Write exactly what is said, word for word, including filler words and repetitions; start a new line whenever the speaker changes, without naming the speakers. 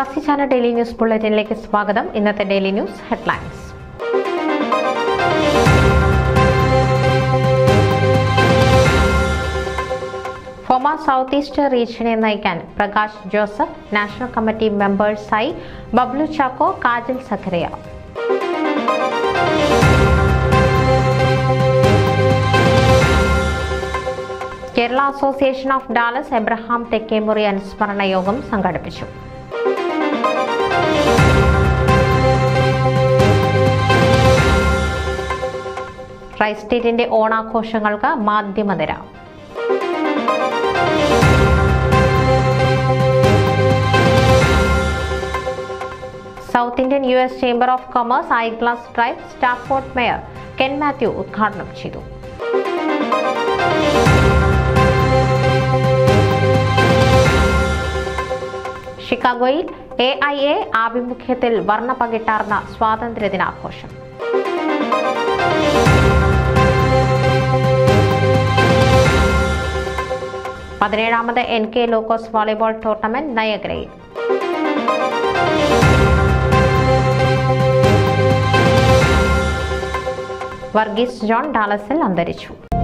പ്രവാസി channel daily news ബുള്ളറ്റിനിലേക്ക് സ്വാഗതം. ഇന്നത്തെ daily news headlines. FOMAA south east റീജിയനെ നയിക്കാൻ പ്രകാശ് ജോസഫ്, നാഷണൽ കമ്മിറ്റി മെമ്പേഴ്സായി Bablu Chacko, Kajal Zacharia. Kerala association of Dallas Abraham Thekkemuri അനുസ്മരണ യോഗം സംഘടിപ്പിച്ചു. റൈസ് സ്റ്റേറ്റിന്റെ ഓണാഘോഷങ്ങൾക്ക് മാധ്യമനിര. South Indian U S chamber of commerce eye glass drive Stafford mayor Ken Mathew ഉദ്ഘാടനം ചെയ്തു. ഷിക്കാഗോയിൽ എ ഐ എ ആഭിമുഖ്യത്തിൽ വർണ്ണപകിട്ടാർന്ന സ്വാതന്ത്ര്യദിനാഘോഷം. പതിനേഴാമത് N K Lukose volleyball tournament നയഗ്രയിൽ. വർഗീസ് ജോൺ ഡാലസിൽ അന്തരിച്ചു.